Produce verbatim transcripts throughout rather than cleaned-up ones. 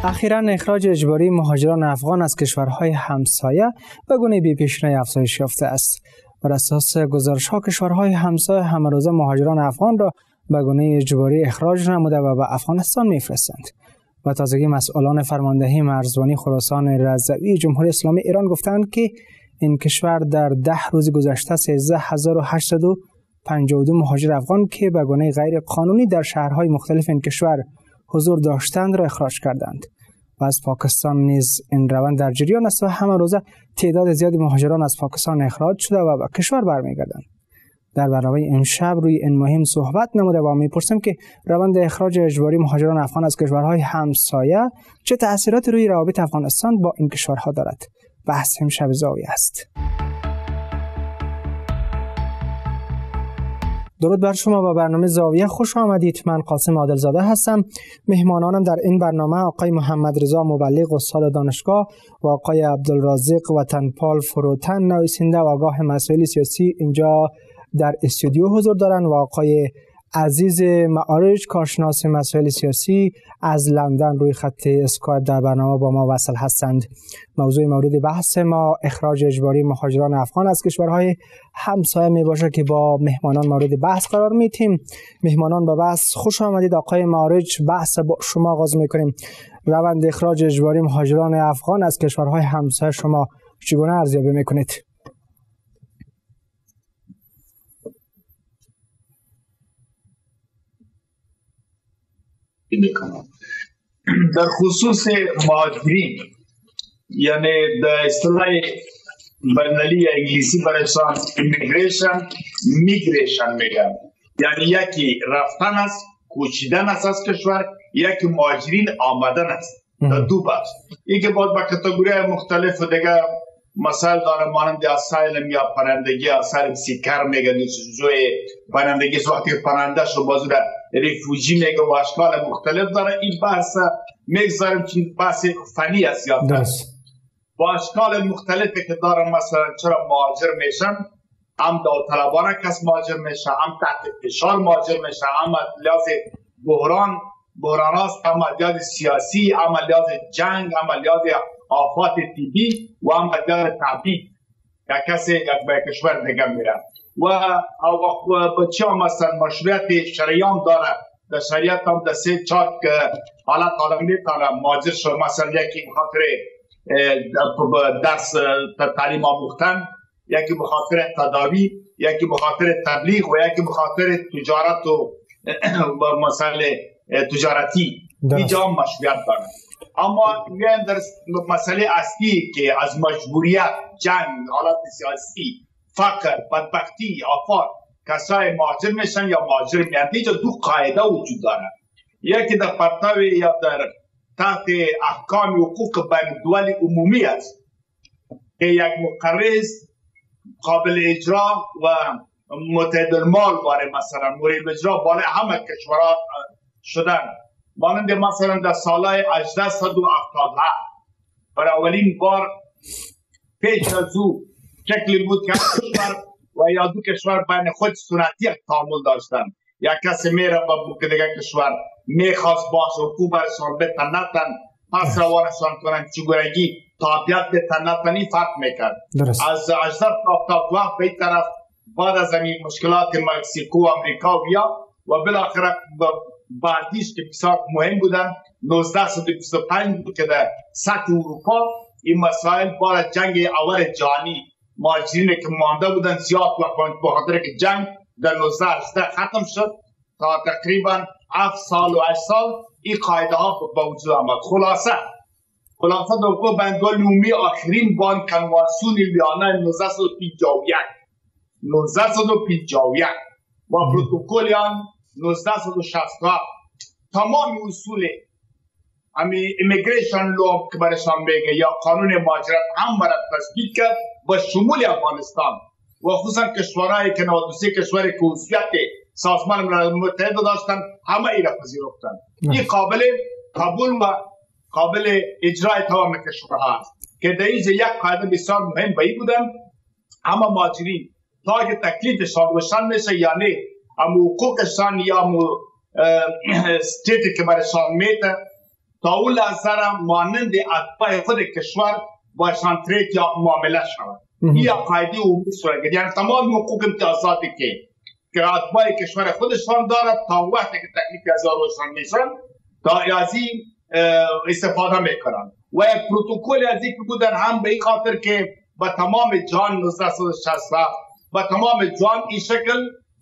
اخیراً اخراج اجباری مهاجران افغان از کشورهای همسایه به گونه بی‌پیش‌نهی افزایش یافته است. بر اساس گزارش‌ها کشورهای همسایه همه روزه مهاجران افغان را به گونه اجباری اخراج نموده و به افغانستان می‌فرستند. و تازگی مسئولان فرماندهی مرزبانی خراسان رضوی جمهوری اسلامی ایران گفتند که این کشور در ده روز گذشته سیزده هزار و هشتصد و پنجاه و دو مهاجر افغان که به گونه غیر قانونی در شهرهای مختلف این کشور حضور داشتند را اخراج کردند. و از پاکستان نیز این روند در جریان است و همه روزه تعداد زیادی مهاجران از پاکستان اخراج شده و به کشور برمیگردند. در برنامه امشب روی این مهم صحبت نموده و میپرسیم که روند اخراج اجباری مهاجران افغان از کشورهای همسایه چه تأثیراتی روی روابط افغانستان با این کشورها دارد. بحث امشب زاویه است. درود بر شما و برنامه زاویه خوش آمدید. من قاسم عادلزاده هستم. مهمانانم در این برنامه آقای محمد رضا مبلغ استاد دانشگاه و آقای عبدالرازق وطنپال فروتن نویسنده و آگاه مسائل سیاسی اینجا در استودیو حضور دارند و آقای عزیز معارج کارشناس مسائل سیاسی از لندن روی خط اسکایپ در برنامه با ما وصل هستند. موضوع مورد بحث ما اخراج اجباری مهاجران افغان از کشورهای همسایه می باشه که با مهمانان مورد بحث قرار میتیم. مهمانان به بحث خوش آمدید. آقای معارج، بحث با شما آغاز میکنیم. روند اخراج اجباری مهاجران افغان از کشورهای همسایه شما چگونه ارزیابی میکنید؟ در خصوص مهاجرین، یعنی در اصطلاح بین‌المللی انگلیسی برایشان ایمیگریشن میگریشن میگن، یعنی یکی رفتن است، کوچیدن است از کشور، یکی مهاجرین آمدن است. در دو بخش. یکی باید با کاتگوری مختلف دیگه مثال داره، مانند اسایلم یا پناهندگی، اسایلم سیکر میگن، جوی پناهندگی وقتی پناهنده شو بازو در ریفوجی میگه و اشکال مختلف داره. این بحث میگذاریم که بحث فنی است یا با اشکال مختلفی که داره. مثلا چرا مهاجر میشن؟ هم داوطلبانه کس مهاجر میشه، هم تحت فشار مهاجر میشه، هم لحاظ بحران بحران است، هم لحاظ سیاسی، هم لحاظ جنگ، هم لحاظ آفات طبیعی و هم لحاظ طبیعی یا کسی یک به کشور دیگه میره و بچه هم مثلا مشروعیت شریعان داره. در شریعت هم در سه چاک حالت عالمی داره. مهاجر شو مثلا یکی بخاطر درس تعلیم آموختن، یکی بخاطر تداوی، یکی بخاطر تبلیغ و یکی بخاطر تجارت و مثلا تجارتی. اینجا هم مشروعیت داره. اما در مسئله اصلی که از مجبوریت، جنگ، حالت سیاسی، فقر، بدبختی، آفات کسای مهاجر میشن یا مهاجر میان، اینجا دو قاعده وجود داره. یکی در پرتو یا در تحت احکام حقوق بین الدول عمومی است که یک مقرر قابل اجرا و متعدل المال باره، مثلا مورد اجرا باره همه کشورها شدن. مانند مثلا در سالهای هجده صد و هفتاد و هفت برای اولین بار پیش از او شکلی بود که کشور و یا دو کشور بین خود سنتی تعامل داشتن. یک کسی میره و بوک دیگه کشور میخواست باشه حقوق برشان بتنتن، پس روانشان کنن چگونگی تابعیت بتنتنی فرق میکرد. از هجده تا هفتاد و هفت به طرف بعد از این مشکلات مکسیکو و امریکا بیا و بالاخره بعدیش که بسیار مهم بودن نوزده صد و بیست و پنج بود که در سطح اروپا این مسائل بعد جنگ اول جهانی مهاجرین که مانده بودن زیاد و بخاطر که جنگ در نوزده هجده ختم شد تا تقریبا هفت سال و هشت سال این قاعده ها به وجود آمد. خلاصه خلاصه دوکو بندول نومی آخرین بان کنوانسیون ویانا نوزده صد و پنجاه و یک نوزده صد و پنجاه و یک و پروتکل آن نوزده صد و شصت و هفت تمام اصول امی ایمیگریشن لو که برشان بگه یا قانون مهاجرت هم برای تثبیت کرد با شمول افغانستان و خصوصا کشورهایی که نود و سه کشور که عضویت سازمان ملل متحد داشتن همه ای را پذیرفتند. این قابل قبول و قابل اجرای تمام کشورها است که در اینجا یک قاعده بسیار مهم به این بودن همه مهاجرین تا که تکلیفشان روشن میشه یعنی هم حقوقشان یا هم استیتی که برشان میده تا اون لحظه مانند اتباع خود کشور باشان تریت یا معامله شود. این قاعده عمومی صورت گرفت. یعنی تمام حقوق امتیازاتی که که اتباع کشور خودشان دارد تا وقتی که تکلیف از روشن میشن تا از این استفاده میکنن و یک پروتکل از این بودن هم به این خاطر که با تمام جان نوزده صد و شصت و هفت با تمام جان این شکل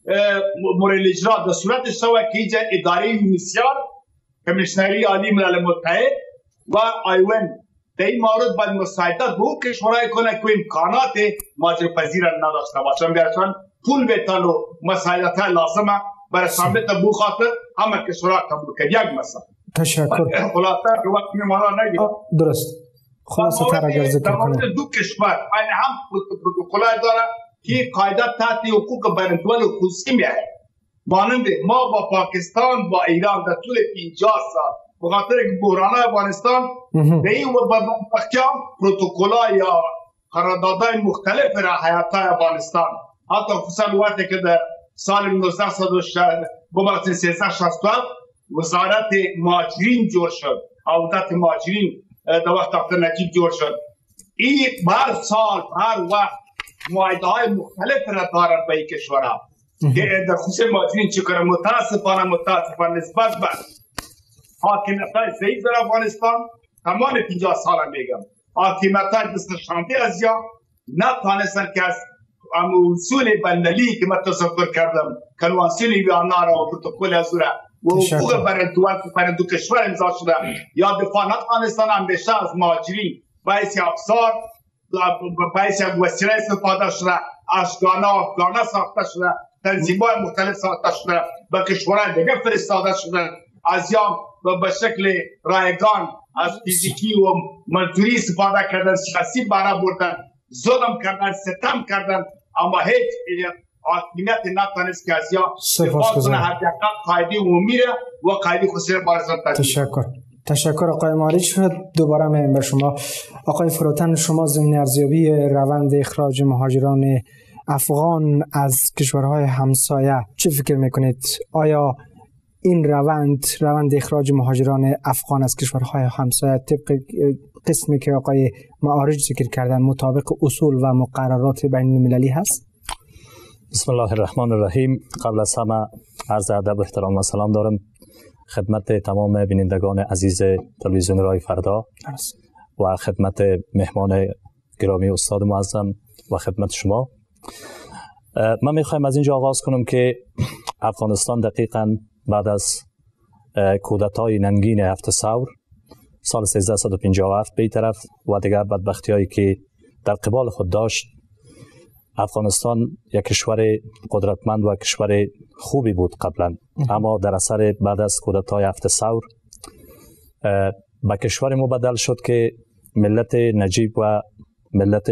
مورد اجرا در صورت شود که اینجا اداره میسیار کمیشنری عالی ملل متحد و آیون در این مورد باید مساعدت به اون کشورهای کنه که امکانات مهاجر پذیر نداشته باشن گرچه پول بیتن و مساعدت لازمه برای ثابت به خاطر همه کشورها قبول کرد. یک مثلا تشکر. خلاصه که وقت میمانا نگید درست خلاصه تر اگر ذکر کنم دو کشور این هم پروتکلای داره که قاعده تحت حقوق بین‌المللی و خصوصی میاد. مانند ما با پاکستان با ایران در طول پنجاه سال به خاطر بحران افغانستان به این و به مقام پروتکل‌ها یا قراردادهای مختلف را حیات افغانستان حتی خصوصا وقتی که در سال نوزده صد و شصت و هفت وزارت مهاجرین جور شد، عودت مهاجرین در وقت دکتر نجیب جور شد. این هر سال هر وقت معاهده های مختلف را دارد به این کشورها که در خصوص مهاجرین چیکار متاسفانه متاسفانه نسبت به حاکمیت های ضعیف در افغانستان تمام پنجاه سال میگم حاکمیت های دست شانتی از یا نتوانستن که از اصول بین‌المللی که من تصور کردم کنوانسیون ویانا را و پروتکل از را و حقوق برای دول برای دو کشور امضا شده یا دفاع نتوانستن همیشه از مهاجرین باعث افسار باعث وسیله استفاده شده اشغانا و افغانا ساخته شده تنظیم‌های مختلف ساخته شده به کشورهای دیگه فرستاده شده از یا به شکل رایگان از فیزیکی و مزدوری استفاده کردن سیاسی باره بردن ظلم کردن ستم کردن اما هیچ حاکمیت نتوانست که از یا دفاع کنه حداقل قاعده عمومی و قاعده خصوصی بارزان تشکر. تشکر آقای ماریچ. دوباره میایم به شما آقای فروتن. شما ضمن ارزیابی روند اخراج مهاجران افغان از کشورهای همسایه چه فکر میکنید؟ آیا این روند روند اخراج مهاجران افغان از کشورهای همسایه طبق قسمی که آقای معارج ذکر کردن مطابق اصول و مقررات بین المللی هست؟ بسم الله الرحمن الرحیم. قبل از همه عرض ادب و احترام و سلام دارم خدمت تمام بینندگان عزیز تلویزیون رای فردا و خدمت مهمان گرامی استاد معظم و خدمت شما. من میخوایم از اینجا آغاز کنم که افغانستان دقیقاً بعد از کودتای ننگین هفت ثور سال سیزده صد و پنجاه و هفت به طرف و دیگر بدبختی هایی که در قبال خود داشت، افغانستان یک کشور قدرتمند و کشور خوبی بود قبلا، اما در اثر بعد از کودتای هفت ثور به کشور مبدل شد که ملت نجیب و ملت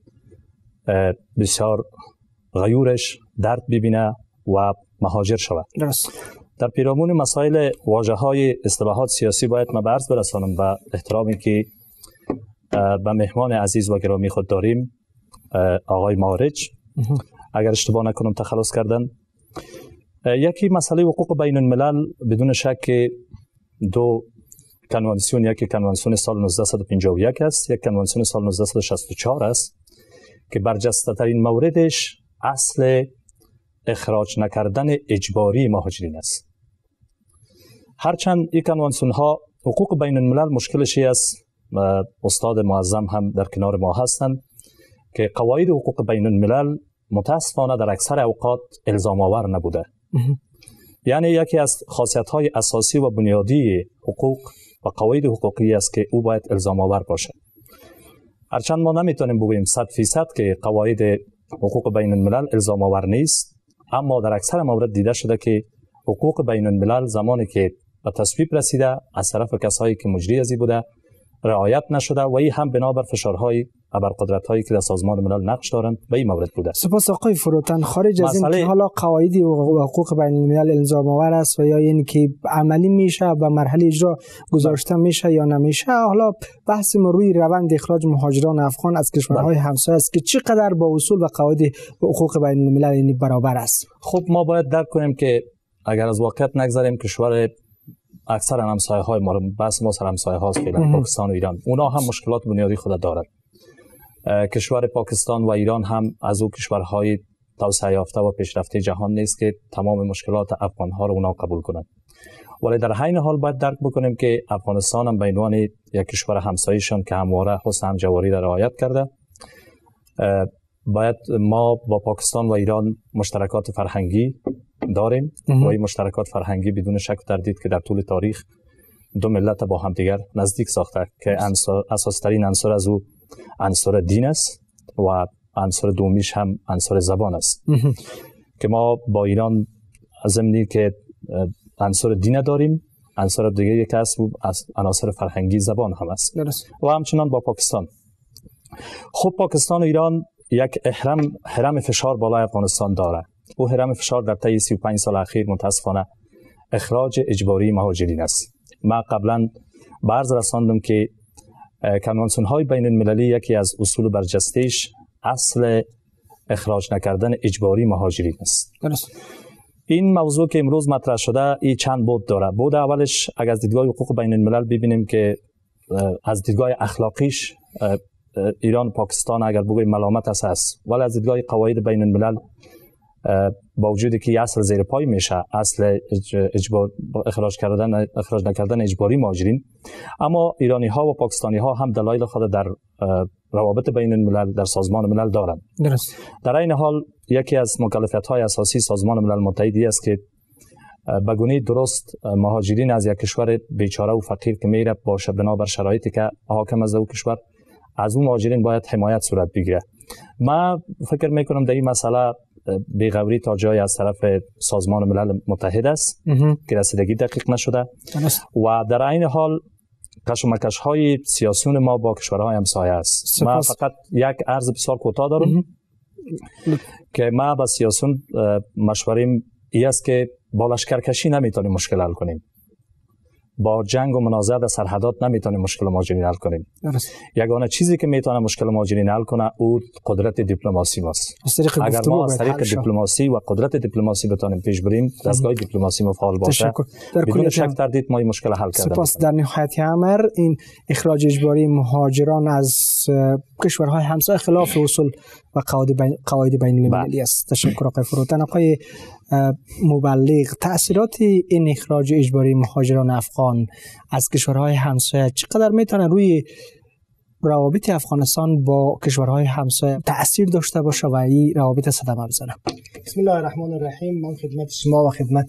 بسیار غیورش درد ببینه و مهاجر شود. درست. در پیرامون مسائل واژه های اصطلاحات سیاسی باید ما به عرض برسانم و احترامی که به مهمان عزیز و گرامی خود داریم آقای معارج اگر اشتباه نکنم تخلص کردن. یکی مسئله حقوق بین الملل بدون شک دو کنوانسیون، یکی کنوانسیون سال نوزده صد و پنجاه و یک است، یک کنوانسیون سال نوزده صد و شصت و چهار است که برجسته ترین موردش اصل اخراج نکردن اجباری مهاجرین است. هرچند این کنوانسیون ها حقوق بین الملل مشکلشی است، استاد معظم هم در کنار ما هستند که قواعد حقوق بین الملل متاسفانه در اکثر اوقات الزام آور نبوده. یعنی یکی از خاصیت های اساسی و بنیادی حقوق و قواعد حقوقی است که او باید الزام آور باشد. هرچند ما نمیتونیم بگوییم صد فیصد که قواعد حقوق بین الملل الزام آور نیست، اما در اکثر موارد دیده شده که حقوق بین الملل زمانی که به تصویب رسیده از طرف کسایی که مجری ازی بوده رعایت نشده و این هم بنابر فشارهای ابرقدرت‌هایی که در سازمان ملل نقش دارند به این مورد بوده. سپاس آقای فروتن. خارج از این که حالا قواعد حقوق بین الملل الزام آور است و یا این که عملی میشه و مرحله اجرا گذاشته میشه یا نمیشه، حالا بحث ما روی روند اخراج مهاجران افغان از کشورهای همسایه است که چقدر با اصول و قواعد حقوق بین الملل برابر است. خب ما باید درک کنیم که اگر از واقعیت نگذاریم کشور اکثر همسایه های ما، بس ما سر همسایه هاست فعلا پاکستان و ایران، اونا هم مشکلات بنیادی خود دارد. کشور پاکستان و ایران هم از او کشورهای توسعه یافته و پیشرفته جهان نیست که تمام مشکلات افغان ها رو اونا قبول کنند. ولی در حین حال باید درک بکنیم که افغانستان هم به عنوان یک کشور همسایه‌شان که همواره حسن همجواری را رعایت کرده، باید ما با پاکستان و ایران مشترکات فرهنگی داریم و این مشترکات فرهنگی بدون شک و تردید که در طول تاریخ دو ملت با همدیگر نزدیک ساخته که اساس ترین عنصر از او عنصر دین است و عنصر دومیش هم عنصر زبان است که ما با ایران ضمنی که عنصر دین داریم، عنصر دیگه یک از عناصر فرهنگی زبان هم است و همچنان با پاکستان. خب پاکستان و ایران یک احرام حرم فشار بالای افغانستان داره. او حرم فشار در طی سی و پنج سال اخیر متاسفانه اخراج اجباری مهاجرین است. ما قبلا برز رساندم که کنوانسیون های بین المللی یکی از اصول برجسته‌اش اصل اخراج نکردن اجباری مهاجرین است. درست. این موضوع که امروز مطرح شده این چند بود داره. بود اولش اگر از دیدگاه حقوق بین الملل ببینیم که از دیدگاه اخلاقیش ایران پاکستان اگر بگویم ملامت است است، ولی از دیدگاه قواعد بین الملل با وجودی که اصل زیر پای میشه اصل اجبار اخراج کردن اخراج نکردن اجباری مهاجرین، اما ایرانی ها و پاکستانی ها هم دلایل خود در روابط بین الملل در سازمان ملل دارند. درست. در این حال یکی از مکلفیت های اساسی سازمان ملل متحد است که به گونه درست مهاجرین از یک کشور بیچاره و فقیر که میره باشه بنابر شرایطی که حاکم از او کشور، از اون مهاجرین باید حمایت صورت بگیره. من فکر میکنم در این مسئله بی‌غوری تا جای از طرف سازمان ملل متحد است که رسیدگی دقیق نشده و در این حال کشمکش های سیاسیون ما با کشورهای همسایه است. من فقط یک عرض بسیار کوتاه دارم که ما با سیاسیون مشوریم ای است که با لشکرکشی نمیتونیم مشکل حل کنیم، با جنگ و منازعه در سرحدات نمیتونیم مشکل مهاجرین حل کنیم. یگانه چیزی که میتونه مشکل مهاجرین حل کنه او قدرت دیپلماسی ماست. اگر ما از طریق دیپلماسی و قدرت دیپلماسی بتونیم پیش بریم، دستگاه دیپلماسی فعال باشه، بدون شک تردید ما این مشکل حل کردیم. سپاس. در نهایت امر این اخراج اجباری مهاجران از کشورهای همسایه خلاف اصول و قواعد بین المللی است. تشکر آقای فروتن. آقای مبلغ، تأثیرات این اخراج اجباری مهاجران افغان از کشورهای همسایه چقدر میتونه روی روابط افغانستان با کشورهای همسایه تأثیر داشته باشه و این روابط صدمه بزنه؟ بسم الله الرحمن الرحیم. من خدمت شما و خدمت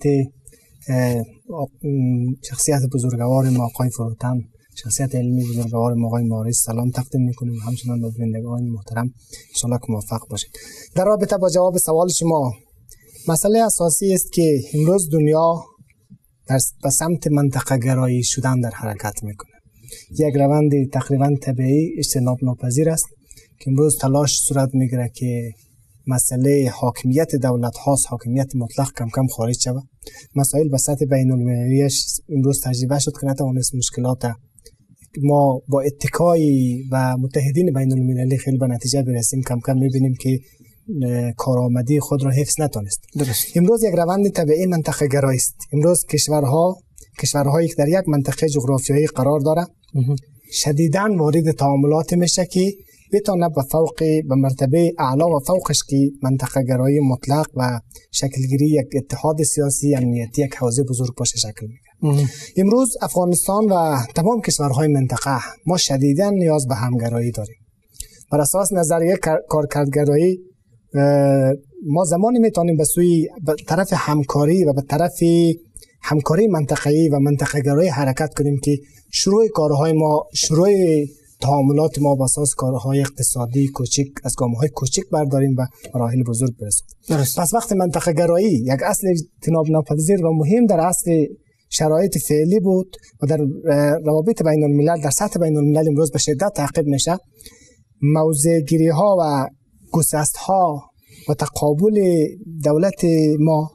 شخصیت بزرگوار ما آقای فروتن، شخصیت علمی بزرگوار ما آقای مارس سلام تقدیم میکنیم، همچنان به بینندگان محترم ان شاء الله که موفق باشید. در رابطه با جواب سوال شما، مسئله اساسی است که امروز دنیا به سمت منطقه گرایی شدن در حرکت میکنه. یک روند تقریبا طبیعی اجتناب ناپذیر است که امروز تلاش صورت میگیره که مسئله حاکمیت دولت هاست، حاکمیت مطلق کم کم خارج شود. مسائل به سطح بین المللیش امروز تجربه شد که نتوانست مشکلات ما با اتکای و متحدین بین المللی خیلی به نتیجه برسیم. کم کم میبینیم که کارآمدی خود را حفظ نتونست. درست. امروز یک روند طبیعی منطقه گرایی است. امروز کشورها کشورهایی که در یک منطقه جغرافیایی قرار داره شدیداً وارد تعاملات میشه که بتونه به فوق به مرتبه اعلی و فوقش که منطقه گرایی مطلق و شکلگیری یک اتحاد سیاسی امنیتی یک حوزه بزرگ باشه شکل میگیره. امروز افغانستان و تمام کشورهای منطقه ما شدیداً نیاز به همگرایی داریم. بر اساس نظریه کارکردگرایی ما زمانی میتونیم به سوی به طرف همکاری و به طرف همکاری منطقه‌ای و منطقه گرایی حرکت کنیم که شروع کارهای ما، شروع تعاملات ما با اساس کارهای اقتصادی کوچک از گام‌های کوچک برداریم و مراحل بزرگ برسیم. پس وقت منطقه گرایی یک اصل اجتناب ناپذیر و مهم در اصل شرایط فعلی بود و در روابط بین الملل در سطح بین الملل امروز به شدت تعقیب میشه. موضع گیری ها و گسست ها و تقابل دولت ما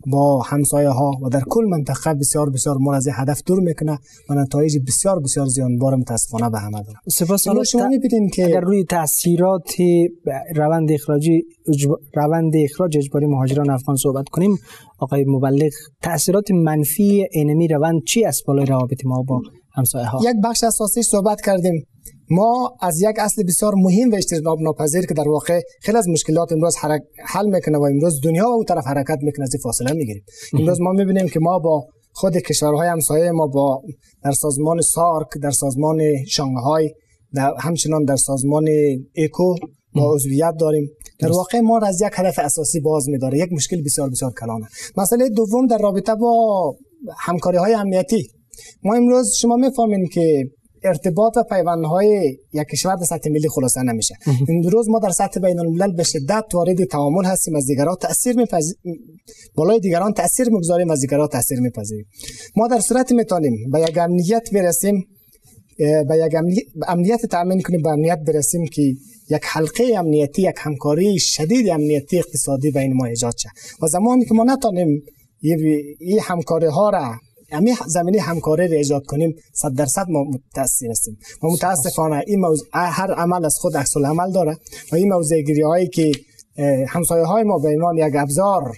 با همسایه ها و در کل منطقه بسیار بسیار ما از هدف دور میکنه و نتایج بسیار بسیار زیانبار متاسفانه به همه داره. سپاس. شما میبینین که اگر روی تاثیرات روند اخراجی روند اخراج اجباری مهاجران افغان صحبت کنیم، آقای مبلغ، تاثیرات منفی اینمی روند چی است بالای روابط ما با همسایه ها؟ یک بخش اساسی صحبت کردیم. ما از یک اصل بسیار مهم و اجتناب ناپذیر که در واقع خیلی از مشکلات امروز حرک... حل میکنه و امروز دنیا و اون طرف حرکت میکنه از فاصله میگیریم. امروز ما میبینیم که ما با خود کشورهای همسایه ما با در سازمان سارک، در سازمان شانگهای، در همچنان در سازمان اکو ما عضویت داریم. در واقع ما را از یک هدف اساسی باز می‌داره، یک مشکل بسیار بسیار کلانه. مسئله دوم در رابطه با همکاری‌های امنیتی، ما امروز شما می‌فهمین که ارتباط و پیوندهای یک کشور در سطح ملی خلاصه نمیشه. امروز ما در سطح بین الملل به شدت وارد تعامل هستیم، از دیگران تاثیر می‌پذیریم، بالای دیگران تاثیر می‌گذاریم، از دیگران تاثیر می‌پذیریم. ما در صورت می‌تونیم به یک امنیت برسیم، به یک امنیت تامین کنیم، به امنیت برسیم که یک حلقه امنیتی، یک همکاری شدید امنیتی اقتصادی بین ما ایجاد شه. و زمانی که ما نتونیم این همکاری ها را، همین زمینه همکاری را ایجاد کنیم، صد درصد ما متأثر هستیم. و متاسفانه این موضوع هر عمل از خود عکس العمل داره و این موضوع گیری هایی که همسایه های ما به عنوان یک ابزار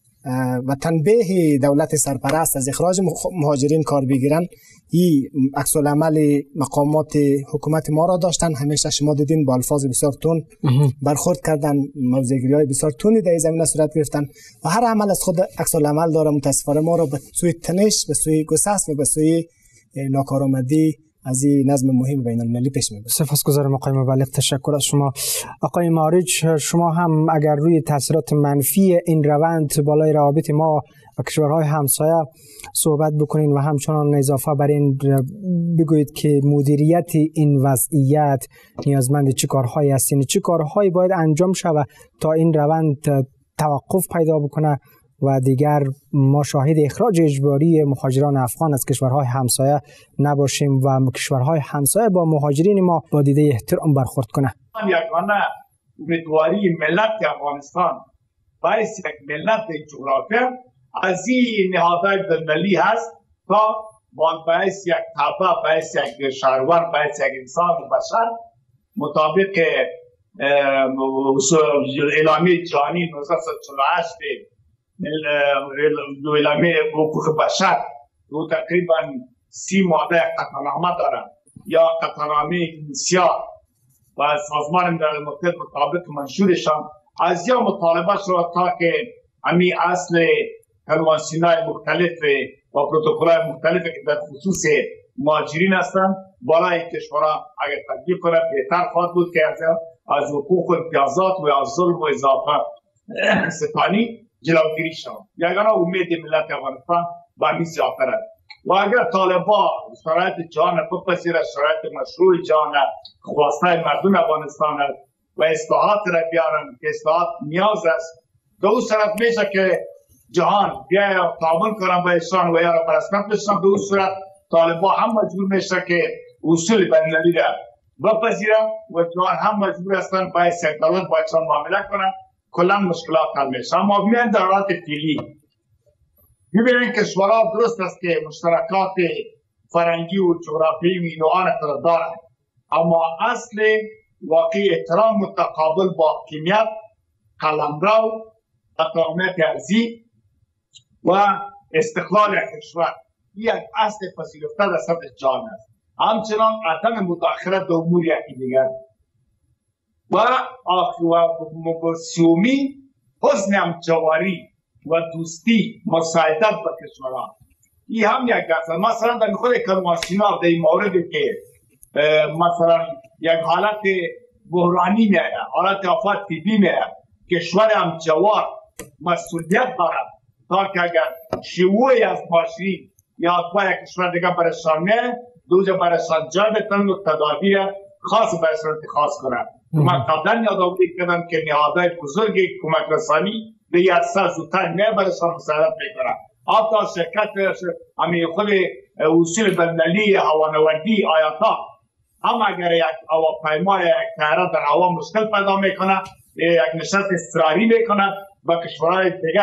و تنبیه دولت سرپرست از اخراج مهاجرین کار بگیرن، این عکس العمل مقامات حکومت ما را داشتن. همیشه شما دیدین با الفاظ بسیار تون برخورد کردن، موضوعگیری‌های بسیار تونی در این زمینه صورت گرفتن و هر عمل از خود عکس العمل داره. متاسفانه ما را به سوی تنش، به سوی گسست و به سوی ناکارآمدی از این نظم مهم بین المللی پیش میبره. سپاسگزارم آقای مبلغ، تشکر از شما. آقای مارج، شما هم اگر روی تاثیرات منفی این روند بالای روابط ما و کشورهای همسایه صحبت بکنین و همچنان اضافه بر این بگویید که مدیریت این وضعیت نیازمند چه کارهایی است، یعنی چه کارهایی باید انجام شود تا این روند توقف پیدا بکنه و دیگر ما شاهد اخراج اجباری مهاجران افغان از کشورهای همسایه نباشیم و کشورهای همسایه با مهاجرین ما با دیده احترام برخورد کنه. یگانه امیدواری ملت افغانستان باعث یک ملت جغرافیا از این نهادهای بین‌المللی هست تا باعث یک طبع، باعث یک شهروار، باعث یک انسان و بشر مطابق اعلامیه جهانی نوزده صد و چهل و هشت اعلامیه حقوق بشر رو تقریبا سی ماده قطعنامه دارند یا قطعنامه انسیا و سازمان ملل متحد مطابق منشورشان از یا مطالبه شد تا که همین اصل کنوانسیون‌های مختلف و پروتکل‌های مختلف که در خصوص مهاجرین هستند بالای کشورها اگر تطبیق کنه بهتر خواهد بود که از حقوق و امتیازات و از ظلم و اضافه ستانی جلوگیری شود. یگانه امید ملت افغانستان به همین زیادتر است و اگر طالبان شرایط جهان بپذیرند، شرایط مشروع جهان خواسته مردم افغانستان است و اصلاحات را بیارن که اصلاحات نیاز است، به اون صورت میشه که جهان بیا تعاون کنن با ایشان و یا را برسمت بشن. به اون صورت طالبان هم مجبور میشه که اصول بین‌المللی را بپذیرن و جهان هم مجبور هستن با دولت با ایشان معامله کنن، کلا مشکلات حل میشه. اما میان در حالت فعلی میبینن که کشورها درست است که مشترکات فرهنگی و جغرافیایی و اینوان را دارند، اما اصل واقعی احترام متقابل با حاکمیت، قلمرو، اقامت ارضی و استقلال کشور یک اصل پذیرفته در سطح جهان است. همچنان عدم مداخلت در امور یکی دیگر و سومی حسن همجواری و دوستی مساعدت با کشورها. این هم یک است. مثلا در خود کنوانسیون در این موردی که مثلا یک حالت بحرانی میاد، حالت آفات طبیعی میاد، کشور همجوار مسئولیت دارد تا که اگر شیوعی از مهاجرین یا اتباع یک کشور دیگر برشان میاد، دوجه برشان جای بتن و تدابیر خاص برشان اتخاذ کنند. من قبلا یادآوری کردم که نهادهای بزرگ کمک رسانی به یک سال زودتر میاد برشان مساعدت میکنند. حتی شرکت همین خود اصول بین‌المللی هوانوردی آیاتا هم اگر یک هواپیما یک طیاره در هوا مشکل پیدا میکنه، یک نشست اضطراری میکنه با کشورهای دیگر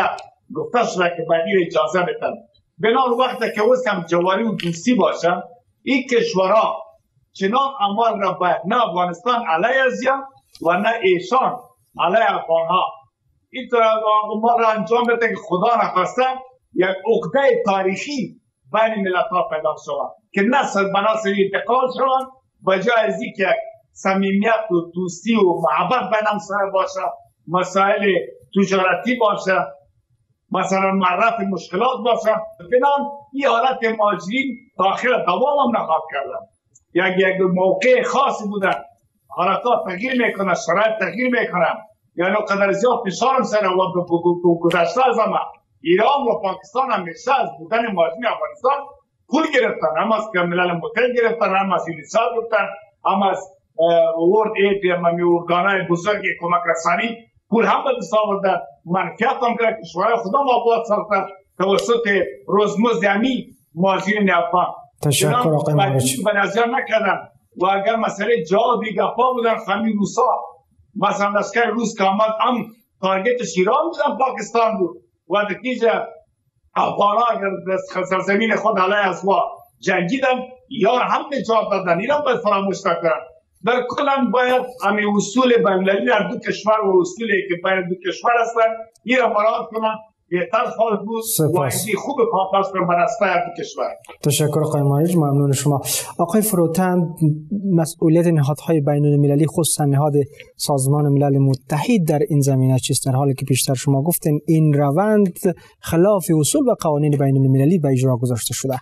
گفته شده که بدی اجازه بدن. بنابر وقتی که وسم جواری و دوستی باشه، این کشورها چنان عمل را باید نه افغانستان علیه ازیا و نه ایشان علیه افغانها این طور عمل را انجام بده که خدا نخواسته یک عقده تاریخی بین ملت ها پیدا شود که نسل به نسل انتقال شود و جای از اینکه صمیمیت و دوستی و محبت بین همسایه باشه، مسائل تجارتی باشه، مثلا معرف مشکلات باشه، بنان این حالت مهاجرین تا آخر دوام هم نخواهد کردن. یک یک موقع خاصی بودن، حالتها تغییر میکنه، شرایط تغییر میکنه، یعنی قدر زیاد فشار سر و گذشته از همه ایران و پاکستان همیشه از بودن مهاجرین افغانستان پول گرفتن، هم از ملل متحد گرفتن، هم از یونیسف گرفتن، هم از ورد اید یا ارگانهای بزرگ کمک رسانی پول هم به دست آوردن، منفعت هم کرد کشورهای خدا آباد ساختن توسط روزمزد همی مهاجرین افغان. تشکر آقای مارچ. به نظر نکردن و اگر مسئله جا بیگفا بودن خمی روسا، مثلا لشکر روس که آمد هم تارگتش ایران بودن، پاکستان بود و نتیجه افغان ها اگر سرزمین خود علیه از ما جنگیدن یا هم نجات دادن، ایران باید فراموش نکنن. در کلن باید همین اصول بین‌المللی در دو کشور و اصولی که بین دو کشور هستن این را مراعات کنن، بهتر خواهد بود و این خوب پاپاس رو برسته در دو کشور. تشکر آقای مارج، ممنون شما. آقای فروتن، مسئولیت نهادهای بین‌المللی خصوصا نهاد سازمان ملل متحد در این زمینه چیست؟ در حالی که پیشتر شما گفتین این روند خلاف اصول و قوانین بین‌المللی به اجرا گذاشته شده.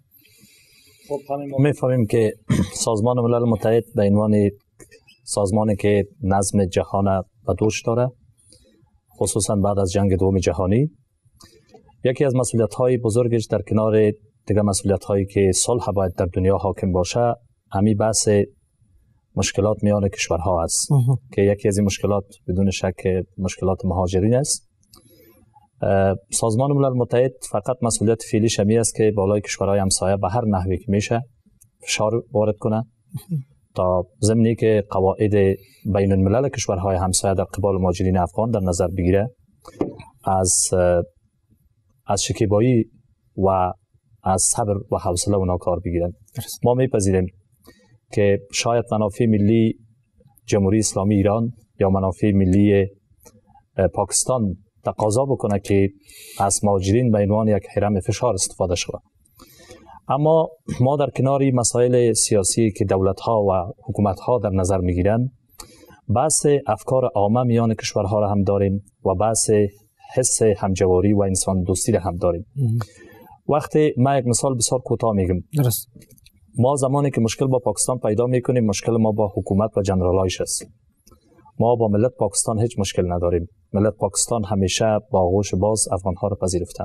خب ما می‌فهمیم که سازمان ملل متحد به عنوان سازمانی که نظم جهان به دوش داره، خصوصا بعد از جنگ دوم جهانی، یکی از مسئولیت‌های بزرگش در کنار دیگر مسئولیت‌هایی که صلح باید در دنیا حاکم باشه، همین بحث مشکلات میان کشورها است که یکی از این مشکلات بدون شک مشکلات مهاجرین است. سازمان ملل متحد فقط مسئولیت فعلیش همی است که بالای کشورهای همسایه به هر نحوی که میشه فشار وارد کنه تا ضمنی که قواعد بین الملل کشورهای همسایه در قبال مهاجرین افغان در نظر بگیره، از از شکیبایی و از صبر و حوصله اونا کار بگیرن. ما میپذیریم که شاید منافع ملی جمهوری اسلامی ایران یا منافع ملی پاکستان تقاضا بکنه که از مهاجرین به عنوان یک حرم فشار استفاده شود، اما ما در کنار مسائل سیاسی که دولت‌ها و حکومت‌ها در نظر می‌گیرند، بحث افکار عامه میان کشورها را هم داریم و بحث حس همجواری و انسان دوستی را هم داریم. وقتی ما یک مثال بسیار کوتاه میگم، درست، ما زمانی که مشکل با پاکستان پیدا میکنیم، مشکل ما با حکومت و جنرالایش است. ما با ملت پاکستان هیچ مشکل نداریم. ملت پاکستان همیشه با آغوش باز افغان‌ها را پذیرفتن.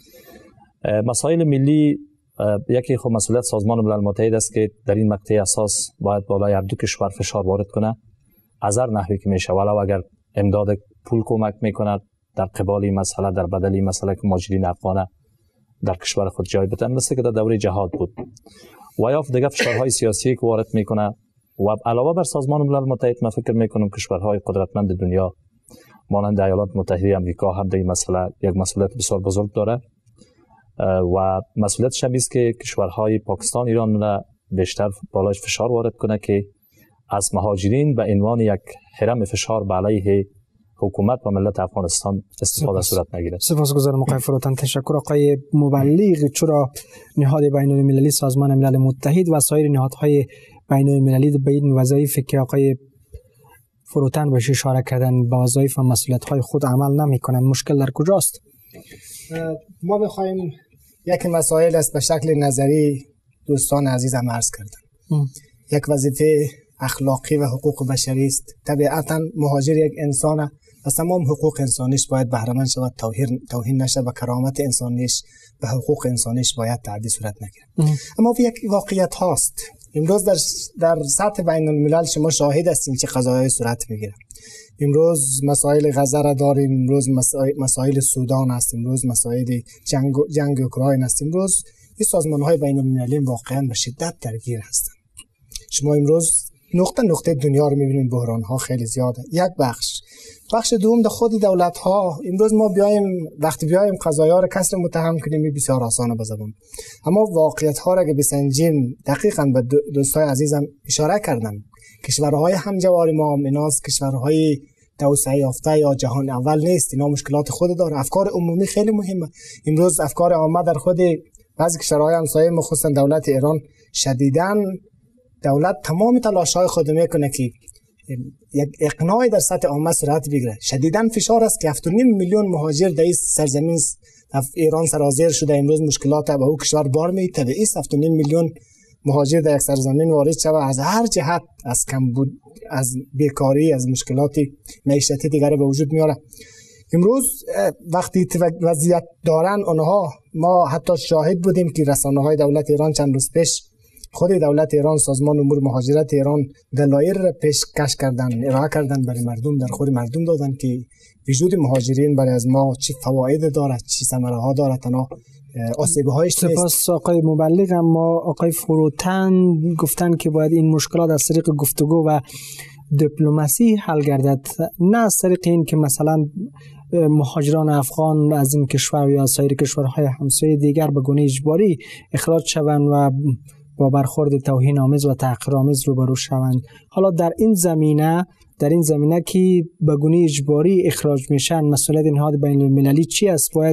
مسائل ملی یکی خود مسئولیت سازمان ملل متحد است که در این مقطع اساس باید بالای هر دو کشور فشار وارد کنه، از هر نحوی که میشه، ولو اگر امداد پول کمک میکنه در قبال این مسئله، در بدل این مسئله که مهاجرین افغان در کشور خود جای بدن، مثل که در دوره جهاد بود، و یا دیگه فشارهای سیاسی که وارد میکنه. و علاوه بر سازمان ملل متحد، من فکر میکنم کشورهای قدرتمند دنیا مانند ایالات متحده آمریکا هم در این مسئله یک مسئولیت بسیار بزرگ داره و مسئولیتش هم است که کشورهای پاکستان، ایران را بیشتر بالایش فشار وارد کنه که از مهاجرین به عنوان یک حرم فشار به علیه حکومت و ملت افغانستان استفاده صورت نگیره. سپاسگزارم آقای فروتن. تشکر آقای مبلغ. چرا نهاد بین المللی سازمان ملل متحد و سایر نهادهای بین المللی به این وظایف که آقای فروتن بهش اشاره کردن با وظایف و مسئولیت‌های خود عمل نمی‌کنند؟ مشکل در کجاست؟ ما بخوایم یک مسائل است به شکل نظری دوستان عزیزم عرض کردن. یک وظیفه اخلاقی و حقوق بشری است. طبیعتاً مهاجر یک انسان و تمام حقوق انسانیش باید بهره مند شود، توهین نشه و کرامت انسانیش و حقوق انسانیش باید تعدی صورت نگیره. اما یک واقعیت هاست. امروز در در سطح بین الملل شما شاهد هستین که قضایای صورت میگیره. امروز مسائل غزه را داریم، امروز مسائل, مسائل سودان است، امروز مسائل جنگ جنگ اوکراین است. امروز این سازمان‌های بین المللی واقعا به شدت درگیر هستند. شما امروز نقطه نقطه دنیا رو میبینیم بحران ها خیلی زیاده. یک بخش بخش دوم در خود دولت ها. امروز ما بیایم وقتی بیایم قضایا رو کسر متهم کنیم بسیار آسانه به زبان، اما واقعیت ها را که بسنجیم دقیقاً به دوستای عزیزم اشاره کردن. کشورهای همجوار ما ایناست کشورهای توسعه یافته یا جهان اول نیست، اینا مشکلات خود داره. افکار عمومی خیلی مهمه. امروز افکار عامه در خود بعضی کشورهای همسایه مخصوصا دولت ایران شدیداً دولت تمام تلاش‌های خود میکنه که یک اقناعی در سطح عامه صورت بگیره. شدیداً فشار است که هفت و نیم میلیون مهاجر در این سرزمین ایران سرازیر شده. امروز مشکلات به او کشور بار می طبیعی است هفت و نیم میلیون مهاجر در یک سرزمین وارد شود از هر جهت، از کمبود، از بیکاری، از مشکلات معیشتی دیگر به وجود میاره. امروز وقتی وضعیت دارن آنها، ما حتی شاهد بودیم که رسانه‌های دولت ایران چند روز پیش خود دولت ایران سازمان امور مهاجرت ایران دلایل را پیشکش کردن، ارائه کردن برای مردم، در خور مردم دادن که وجود مهاجرین برای از ما چه فواید دارد، چه ثمره ها دارد، تنها آسیبه هایش نیست. سپاس آقای مبلغ. اما آقای فروتن گفتن که باید این مشکلات از طریق گفتگو و دیپلماسی حل گردد، نه از طریق این که مثلا مهاجران افغان از این کشور یا سایر کشورهای همسایه دیگر به گونه اجباری اخراج شوند و با برخورد توهین‌آمیز و تحقیرآمیز روبرو شوند. حالا در این زمینه در این زمینه که به گونه اجباری اخراج میشن، مسئولیت نهاد بین المللی چی است؟ باید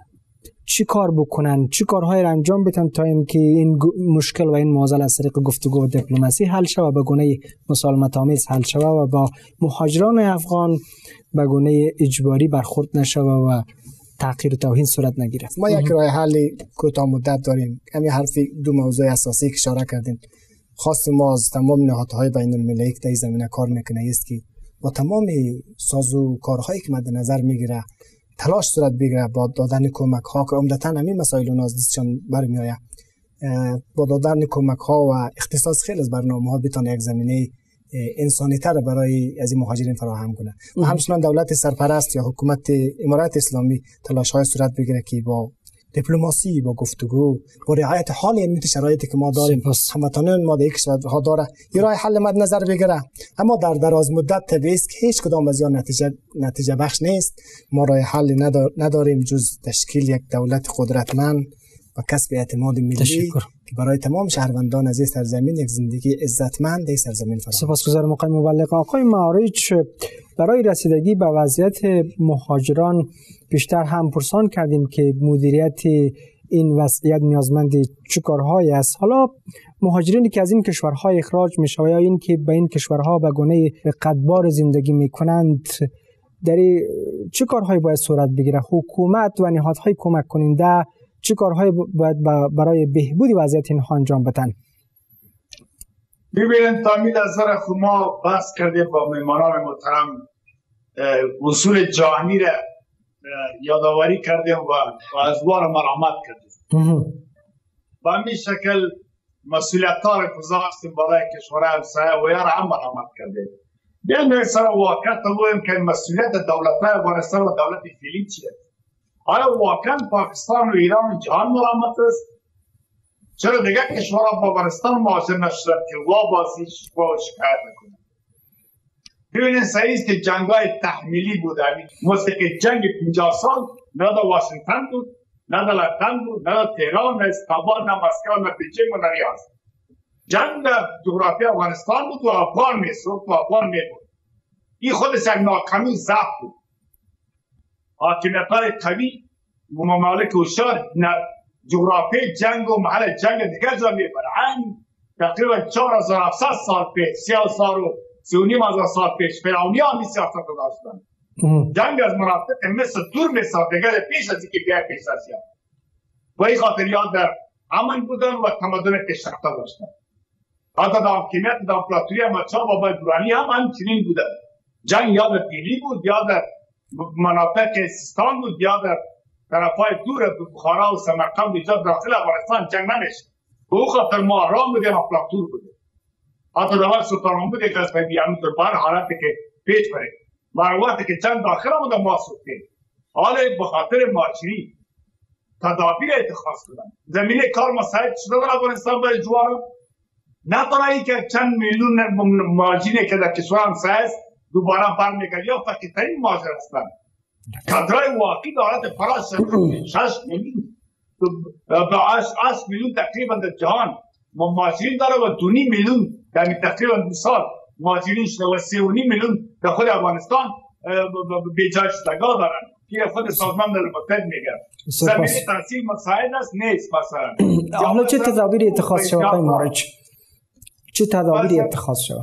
چی کار بکنن، چی کارهای را انجام بدن تا اینکه این مشکل و این معضل از طریق گفتگو و دیپلماسی حل شود، به گونه مسالمت آمیز حل شود و با مهاجران افغان به گونه اجباری برخورد نشود و تحقیر و توهین صورت نگیره. ما یک راه حل کوتاه مدت داریم. همین حرف دو موضوع اساسی که اشاره کردیم. خواست ما از تمام نهادهای بین المللی که در این زمینه کار میکنه است که با تمام سازو کارهایی که مد نظر میگیره تلاش صورت بگیره با دادن کمک ها که عمدتاً همین مسائل اون از دستشان برمی آید، با دادن کمک ها و اختصاص خیلی از برنامه ها بتونه یک زمینه انسانی تر برای از این مهاجرین فراهم کنه. و همچنان دولت سرپرست یا حکومت امارات اسلامی تلاش های صورت بگیره که با دیپلماسی، با گفتگو، با رعایت حال امنیت شرایطی که ما داریم، هموطنان ما در یک کشورها داره، یه راه حل مد نظر بگیره. اما در دراز مدت طبیعی است که هیچ کدام از آن نتیجه نتیجه بخش نیست. ما راه حل ندار نداریم جز تشکیل یک دولت قدرتمند و کسب اعتماد ملی که برای تمام شهروندان از این سرزمین یک زندگی عزتمند در سرزمین فراهم. سپاسگزارم آقای مبلغ. آقای معارج، برای رسیدگی به وضعیت مهاجران بیشتر هم پرسان کردیم که مدیریت این وضعیت نیازمند چه کارهایی است. حالا مهاجرینی که از این کشورها اخراج میشه یا این که به این کشورها به گونه قدبار زندگی میکنند، در چه کارهایی باید صورت بگیره؟ حکومت و نهادهای کمک کننده چه کارهایی باید برای بهبود وضعیت اینها انجام بدن؟ ببینید، تامین از نظر خود ما بحث کردیم با مهمانان محترم، اصول جهانی را یادآوری کردیم و از بار مرامت کردیم. به همین شکل مسئولیت ها را گذاشتیم برای کشورهای همسایه و یا را هم مرامت کردیم. بیایم سر واقعیت بگوییم که مسئولیت دولت‌های افغانستان و دولت فعلی چیه؟ آیا واقعا پاکستان و ایران و جهان مرامت است؟ چرا دیگر کشورها با افغانستان مهاجر نشدند که وا بازی و شکایت نکنند؟ ببینید، صحیح است که جنگ‌های تحمیلی بود. مثل که جنگ پنجاه سال نه در واشنگتن بود، نه در لندن بود، نه در تهران، نه استانبول، نه مسکو، نه بیجینگ و نه ریاض. جنگ در جغرافی افغانستان بود و افغان می‌سوخت و افغان می‌بود. این خودش یک ناکامی ضعف بود. حاکمیت‌های قوی و ممالک هوشیار جغرافی جنگ و محل جنگ دیگر جا می‌برند. همین تقریبا چهار هزار و هفتصد سال پیش، سه هزار و سه و نیم هزار سال پیش فرعونی ها می سیاست رو داشتند. جنگ از مناطق مثل دور می‌ساخت دیگر پیش از اینکه بیاید پیش از یاد. و این خاطر یاد در امن بودن و تمدن پیشرفته داشتند. حتی در حاکمیت در امپراتوری احمد شاه بابا درانی هم همچنین بودند. جنگ یا در پیلی بود، یا در مناطق سیستان بود، یا در طرفای دور بخارا و سمرقند اینجا داخل افغانستان جنگ نمیشه. به او خاطر ما آرام بودیم، امپراتور بودیم. حتی در وقت سلطان محمود یک از بیان در بار حالتی که پیش برید برای وقتی که جنگ داخل آمده ما سوختیم. حالا به خاطر مهاجرین تدابیر اتخاذ کردن. زمینه کار مساعد شده در افغانستان برای جوانان. نه تنها اینکه چند میلیون مهاجرینی که در کشور همسایه است دوباره برمیگردند یا فقیرترین مهاجر هستند. کادرای واقعی دولت فرانسه شش میلیون به هشت میلیون تقریبا در جهان مهاجرین داره و دو میلیون یعنی تقریبا دو سال مهاجرین شده و سه و نیم میلیون در خود افغانستان بیجای شدگاه دارن که خود سازمان ملل متحد میگه. زمینه تحصیل مساعد است نیست مثلا. حالا چه تدابیری اتخاذ شود آقای مارج؟ چه تدابیری اتخاذ شود؟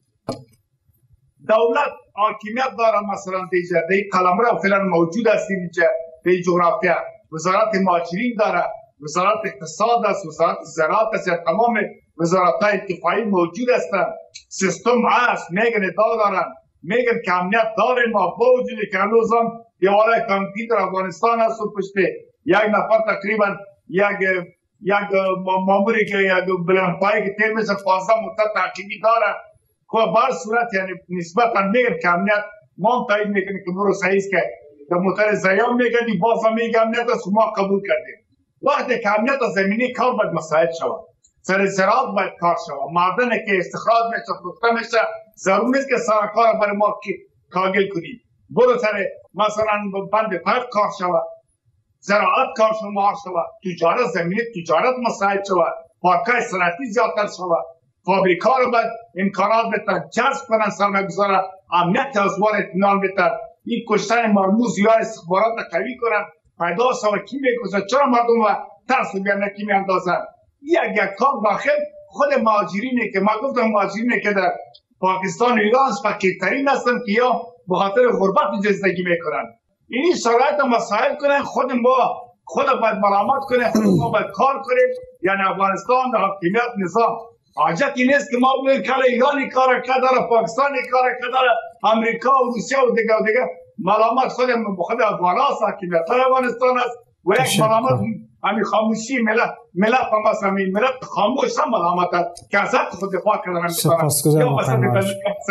دولت حاکمیت داره مثلا دیجا دی قلمرو فعلا موجود است اینجا دی جغرافیا وزارت مهاجرین داره، وزارت اقتصاد است، وزارت زراعت است، تمام وزارت‌های اتفاقی موجود هستند. سیستم هست میگن ادعا دارن میگن که امنیت داره ما با وجودی که هنوزم دیوالای کانکریت در افغانستان هست و پشت یک نفر تقریبا یک یک ماموری که یک بلندپایی که تیر مثل پانزده مدت تعقیبی داره که بر صورت یعنی نسبتا میگن که امنیت ما هم تایید میکنیم که برو صحیح است که در موتر زیان میگن باز هم میگن امنیت است ما قبول کردیم. وقتی که امنیت از زمینی کار باید مساعد شود، سر زراعت باید کار شود، معدنی که استخراج میشه فروخته میشه ضرور نیست که سر کار برای ما کاگل کنیم. برو سر مثلا بند فرق کار شود، زراعت کار شما شود، تجارت زمینی تجارت مساعد شود، پارکای صنعتی زیادتر شود، فابریکا رو باید امکانات بتن جذب کنن سرمایه‌گذار، امنیت از وار اطمینان بتن، این کشتن مرموز یا استخبارات قوی کنن، پیدا شود کی میکشه، چرا مردم و ترس بیان کی میاندازن. یک یک کار داخل خود مهاجرینه که ما گفتم مهاجرینه که در پاکستان و ایران فقیرترین هستن که یا به خاطر غربت زندگی میکنن. این شرایط مسائل کنن، خود ما خود باید ملامت کنیم، خود ما باید کار کنیم. یعنی افغانستان در حاکمیت نظام حاجتی نیست که ما بگیم که ایرانی کار کرده، پاکستانی کار کرده، امریکا و روسیه و دیگه و دیگه. ملامت خود خود افغان هست، حاکمیت افغانستان است و یک ملامت همین خاموشی ملت ملت هم هست، همین ملت خاموش هم ملامت هست که از حق خود دفاع کردن سپاسگزارم آقای مارج.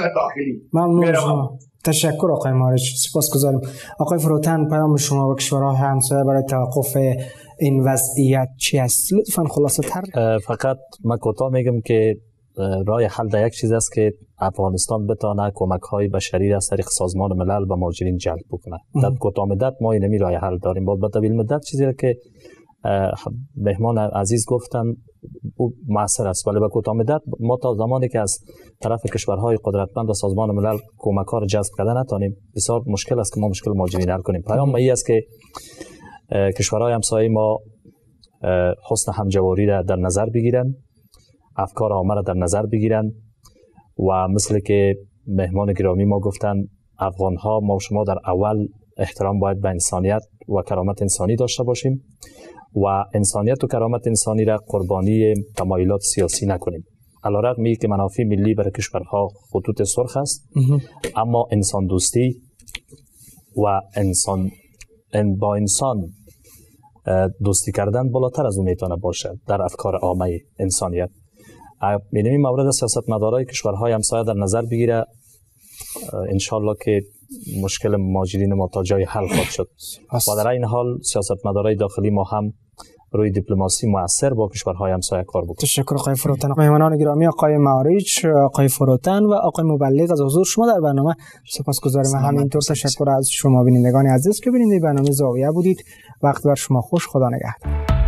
ممنون شما. تشکر آقای مارج، سپاسگزارم. آقای فروتن، پیام شما به کشورهای همسایه برای توقف این وضعیت چی است؟ لطفاً خلاصه تر. فقط من کوتاه میگم که راه حل در یک چیز است که افغانستان بتانه کمک های بشری از طریق سازمان ملل به مهاجرین جلب بکنه. در کوتاه مدت ما این راه حل داریم. بعد به طویل مدت چیزی را که مهمان عزیز گفتن او موثر است، ولی به کوتاه مدت ما تا زمانی که از طرف کشورهای قدرتمند و سازمان ملل کمک ها را جذب کرده نتانیم بسیار مشکل است که ما مشکل مهاجرین حل کنیم. پیام این است که کشورهای همسایه ما حسن همجواری را در نظر بگیرن، افکار عامه را در نظر بگیرن و مثل که مهمان گرامی ما گفتن افغان ها ما و شما در اول احترام باید به انسانیت و کرامت انسانی داشته باشیم و انسانیت و کرامت انسانی را قربانی تمایلات سیاسی نکنیم. علیرغم اینکه منافع ملی برای کشورها خطوط سرخ است، اما انسان دوستی و انسان با انسان دوستی کردن بالاتر از اون میتونه باشه در افکار عامه انسانیت. این مورد سیاستمدارای کشورهای همسایه در نظر بگیره، انشالله که مشکل مهاجرین ما تا جای حل خواهد شد. و در این حال سیاستمدارای داخلی ما هم روی دیپلماسی مؤثر با کشورهای همسایه کار بکنیم. تشکر آقای فروتن. مهمانان گرامی آقای مارج، آقای فروتن و آقای مبلغ از حضور شما در برنامه سپاسگزارم. همینطور تشکر از شما بینندگان عزیز که بیننده برنامه زاویه بودید. وقت بر شما خوش. خدا نگهدار.